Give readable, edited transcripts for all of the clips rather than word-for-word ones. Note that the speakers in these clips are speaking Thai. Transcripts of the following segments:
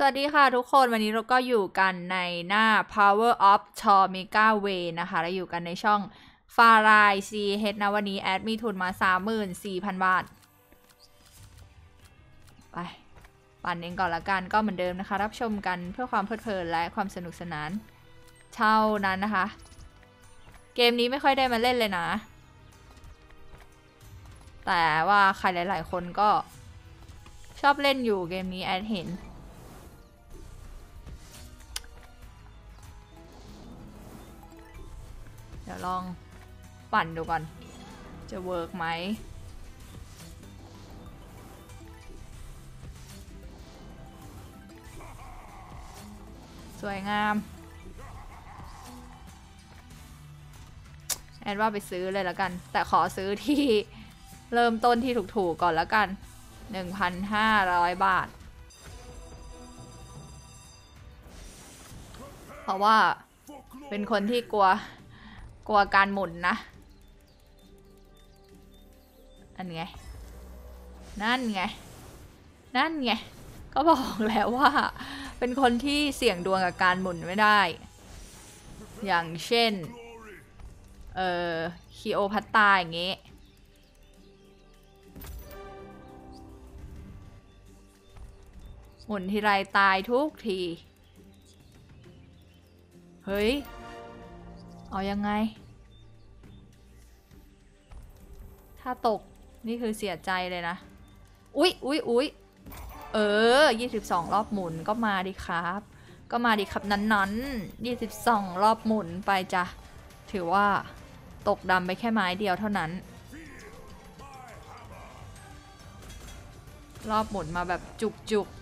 สวัสดีค่ะทุกคนวันนี้เราก็อยู่กันในหน้า Power of Chomega Way นะคะเราอยู่กันในช่อง f a r a i CH นะวันนี้แอดมีทุนมา 34,000 บาทไปปั่นเองก่อนละกันก็เหมือนเดิมนะคะรับชมกันเพื่อความเพลิดเพลินและความสนุกสนานเท่านั้นนะคะเกมนี้ไม่ค่อยได้มาเล่นเลยนะแต่ว่าใครหลายๆคนก็ชอบเล่นอยู่เกมนี้แอดเห็นเดี๋ยวลองปั่นดูก่อนจะเวิร์กไหมสวยงามแอดว่าไปซื้อเลยแล้วกันแต่ขอซื้อที่เริ่มต้นที่ถูกๆก่อนแล้วกัน 1,500 บาทเพราะว่าเป็นคนที่กลัวการหมุนนะนั่นไงก็บอกแล้วว่าเป็นคนที่เสี่ยงดวงกับการหมุนไม่ได้อย่างเช่นคีโอพัตตาอย่างงี้หมุนทีไรตายทุกทีเฮ้ยเอายังไงถ้าตกนี่คือเสียใจเลยนะอุ๊ย22 รอบหมุนก็มาดิครับนั้น22 รอบหมุนไปจ้ะถือว่าตกดำไปแค่ไม้เดียวเท่านั้นรอบหมุนมาแบบจุก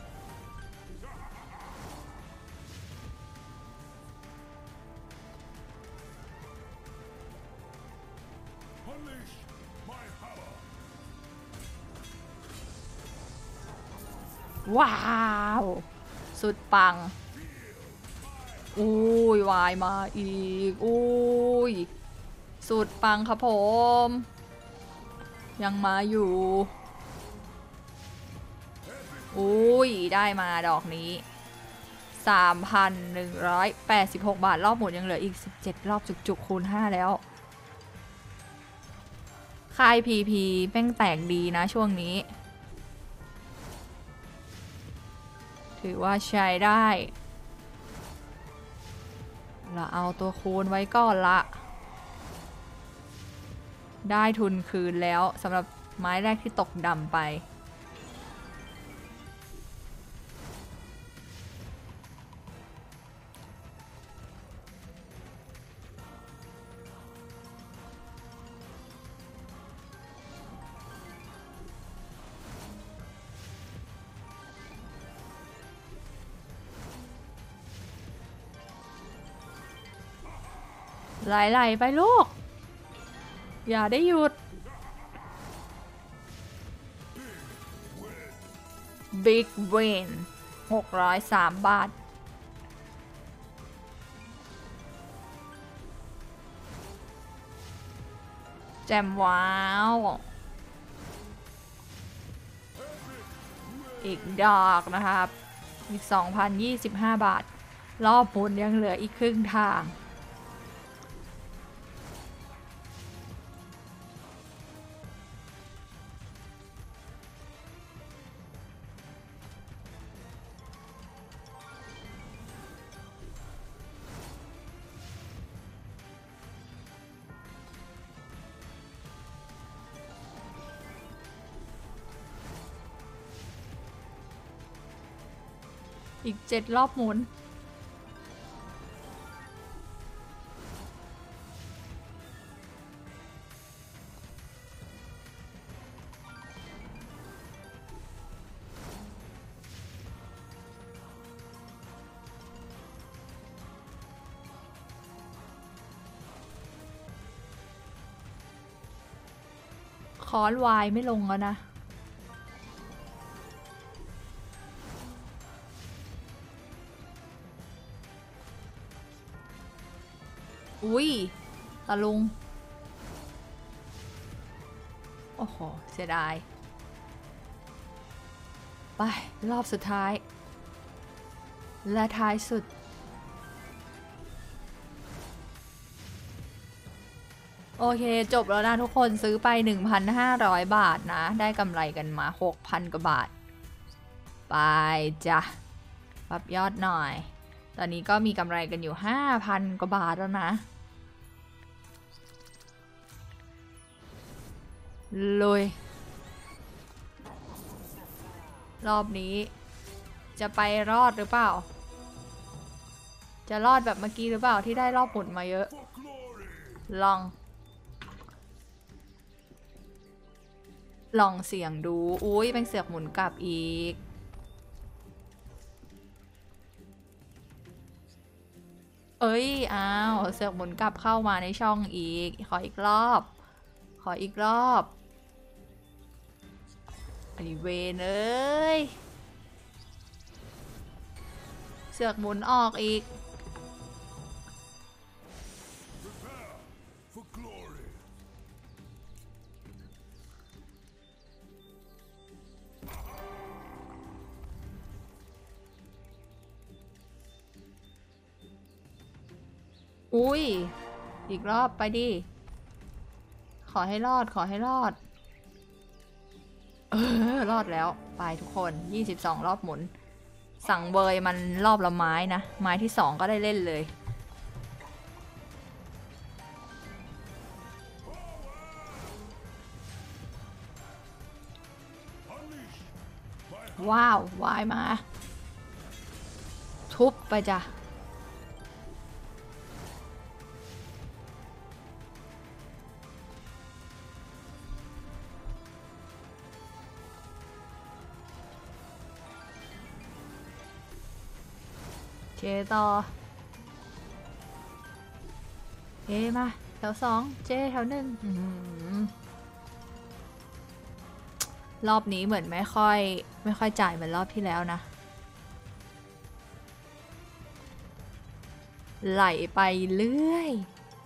ว้าวสุดปังอุ้ยวายมาอีกอุ้ยสุดปังครับผมยังมาอยู่อุ้ยได้มาดอกนี้ 3,186 บาทรอบหมดยังเหลืออีก17 รอบจุกๆคูณ 5แล้วค่าย PP แม่งแตกดีนะช่วงนี้ถือว่าใช้ได้เราเอาตัวคูณไว้ก่อนละได้ทุนคืนแล้วสำหรับไม้แรกที่ตกดำไปไหลไปลูกอย่าได้หยุด Big Win 603 บาทแจมว้าวอีกดอกนะครับอีก 2,025 บาทรอบหมุนยังเหลืออีกครึ่งทางอีก7 รอบหมุนคอนวายไม่ลงแล้วนะอุ้ยตะลุงโอ้โหเสียดายไปรอบสุดท้ายและท้ายสุดโอเคจบแล้วนะทุกคนซื้อไป 1,500 บาทนะได้กำไรกันมา 6,000 กว่าบาทไปจ้ะปรับยอดหน่อยตอนนี้ก็มีกำไรกันอยู่ 5,000 กว่าบาทแล้วนะลุยรอบนี้จะไปรอดหรือเปล่าจะรอดแบบเมื่อกี้หรือเปล่าที่ได้รอบหมุนมาเยอะลองเสี่ยงดูอุ้ยเป็นเสือกหมุนกลับอีกเอ้ยอ้าวเสือกหมุนกลับเข้ามาในช่องอีกขออีกรอบขออีกรอบไอเวนเอ้ยเสือกหมุนออกอีกอุ้ยอีกรอบไปดิขอให้รอดขอให้รอดรอดแล้วไปทุกคน22รอบหมุนสั่งเบยมันรอบละไม้นะไม้ที่2ก็ได้เล่นเลยว้าววายมาทุบไปจ้ะเคต่อเอมาแถว2เจแถว1รอบนี้เหมือนไม่ค่อยจ่ายเหมือนรอบที่แล้วนะไหลไปเรื่อย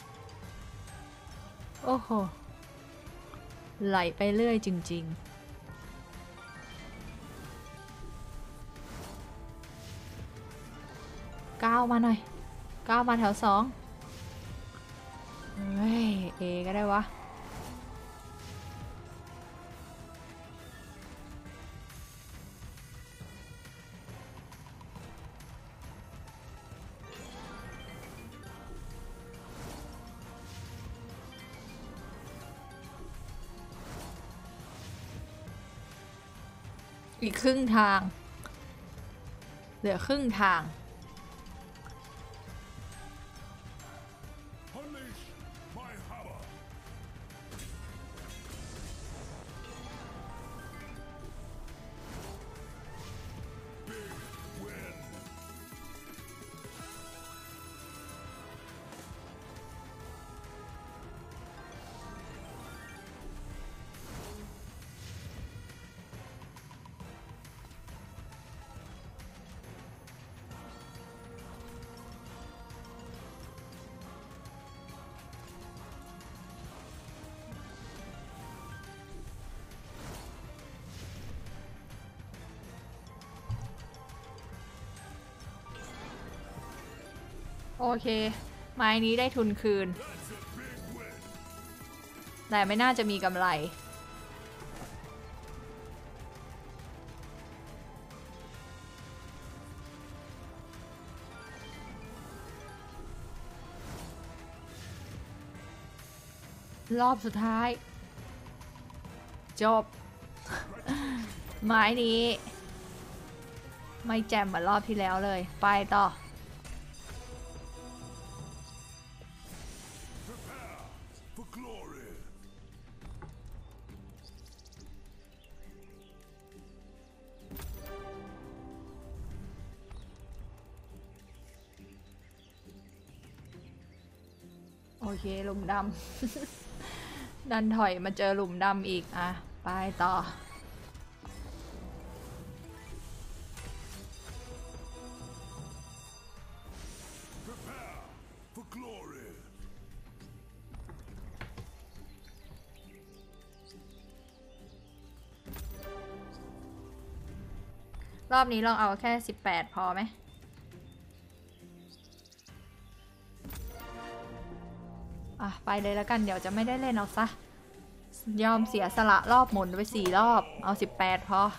โอ้โหไหลไปเรื่อยจริงๆก้าวมาหน่อยก้าวมาแถว2เฮ้ยเอก็ได้วะอีกครึ่งทางเหลือครึ่งทางโอเคไม้นี้ได้ทุนคืนแต่ไม่น่าจะมีกำไรรอบสุดท้ายจบ ไม้นี้ไม่แจ่มเหมือนรอบที่แล้วเลยไปต่อโอเคหลุมดำ ดันถอยมาเจอหลุมดำอีกอ่ะไปต่อรอบนี้ลองเอาแค่18พอไหมไปเลยแล้วกันเดี๋ยวจะไม่ได้เล่นเอาซะยอมเสียสละรอบหมุนไป4 รอบเอา18พอ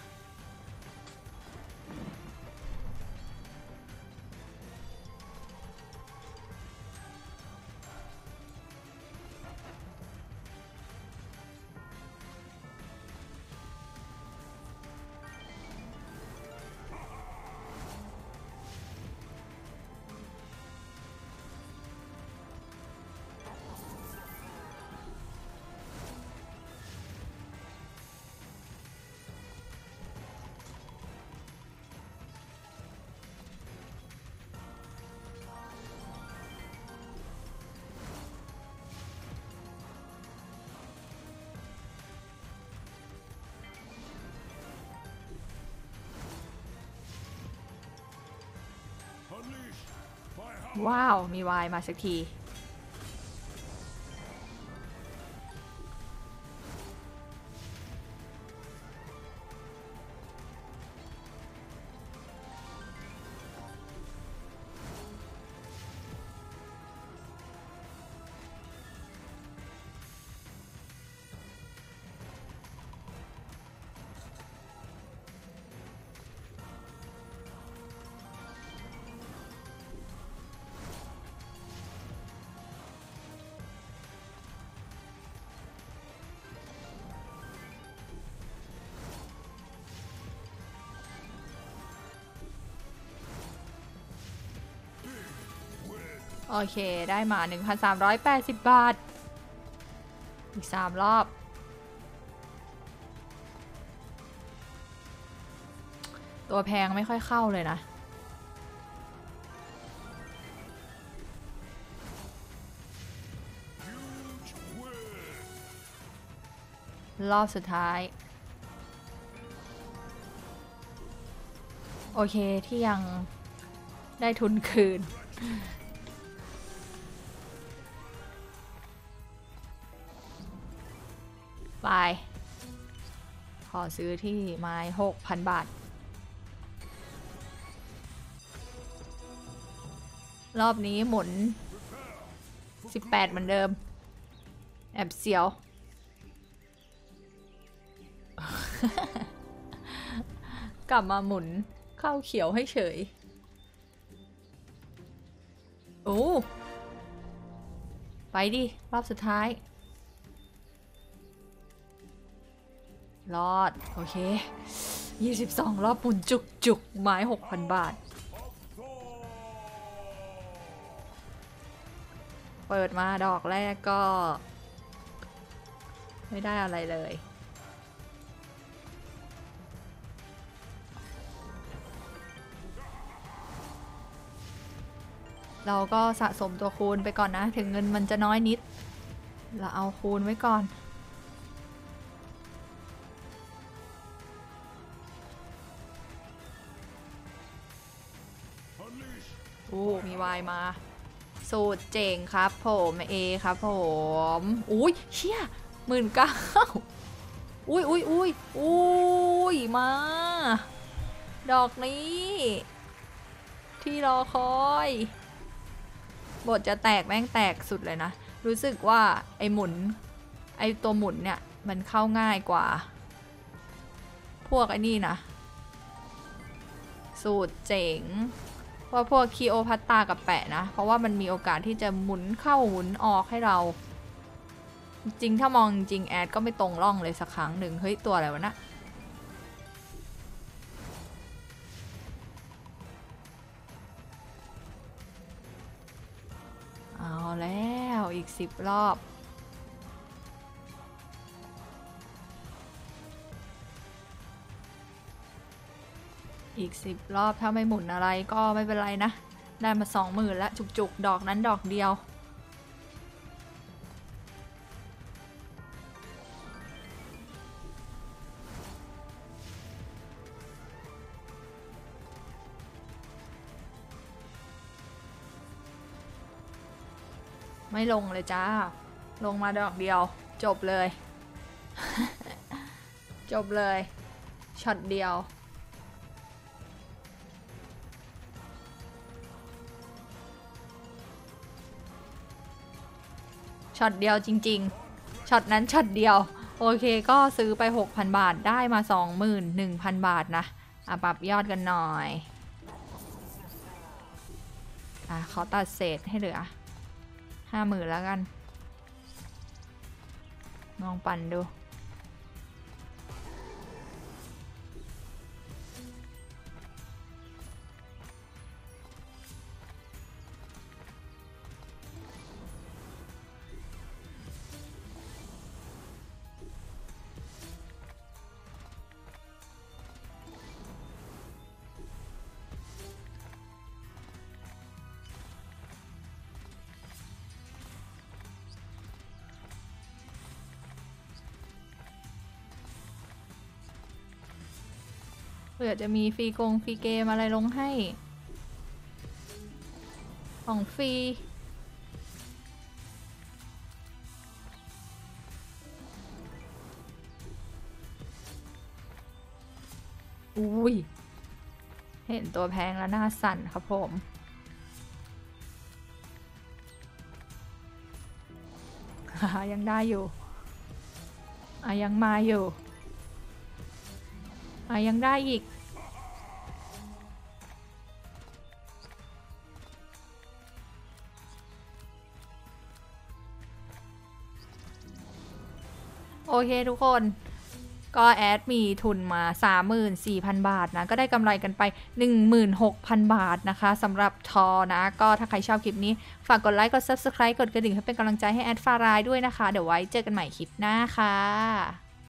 ว้าวมีวายมาสักทีโอเคได้มา 1,380 บาทอีก3 รอบตัวแพงไม่ค่อยเข้าเลยนะรอบสุดท้ายโอเคที่ยังได้ทุนคืนไปขอซื้อที่ไม้ 6,000 บาทรอบนี้หมุน18เหมือนเดิมแอบเสียว กลับมาหมุนเข้าเขียวให้เฉยโอ้ไปดิรอบสุดท้ายรอดโอเค22 รอบหมุนจุกไม้ 6,000 บาทเปิดมาดอกแรกก็ไม่ได้อะไรเลยเราก็สะสมตัวคูณไปก่อนนะถึงเงินมันจะน้อยนิดเราเอาคูณไว้ก่อนมีวายมาสูตรเจ๋งครับผมเอครับผมอุ้ยเชี่ย19,000อุ้ยมาดอกนี้ที่รอคอยบทจะแตกแม่งแตกสุดเลยนะรู้สึกว่าไอตัวหมุนเนี่ยมันเข้าง่ายกว่าพวกไอ้นี่นะสูตรเจ๋งว่าพวกคีโอพัตตากับแปะนะเพราะว่ามันมีโอกาสที่จะหมุนเข้าหมุนออกให้เราจริงถ้ามองจริงแอดก็ไม่ตรงร่องเลยสักครั้งหนึ่งเฮ้ยตัวอะไรวะนะเอาแล้วอีก10 รอบอีก10 รอบถ้าไม่หมุนอะไรก็ไม่เป็นไรนะได้มา 20,000แล้วจุกๆดอกนั้นดอกเดียวไม่ลงเลยจ้าลงมาดอกเดียวจบเลย จบเลยช็อตเดียวช็อตเดียวจริงๆช็อตนั้นช็อตเดียวโอเคก็ซื้อไป 6,000 บาทได้มา 21,000 บาทนะปรับยอดกันหน่อยเขาตัดเศษให้เหลือ 50,000แล้วกันลองปั่นดูเผื่อจะมีฟรีเกมอะไรลงให้ของฟรีอุ้ยเห็นตัวแพงแล้วหน้าสั่นครับผมยังได้อยู่ยังมาอยู่ยังได้อีกโอเคทุกคนก็แอดมีทุนมา 34,000 บาทนะก็ได้กำไรกันไป 16,000 บาทนะคะสำหรับทอนะก็ถ้าใครชอบคลิปนี้ฝากกดไลค์กด Subscribe กดกระดิ่งให้เป็นกำลังใจให้แอดฟารายด้วยนะคะเดี๋ยวไว้เจอกันใหม่คลิปหน้าค่ะ